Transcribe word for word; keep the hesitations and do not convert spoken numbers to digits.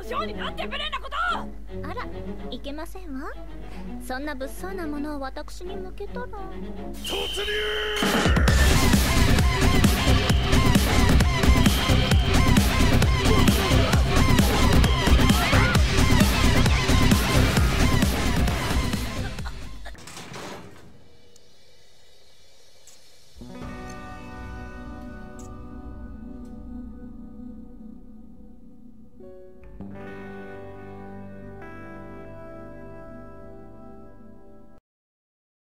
将になんて無礼なことを。 あら、いけませんわ。そんな物騒なものを私に向けたら。 突入。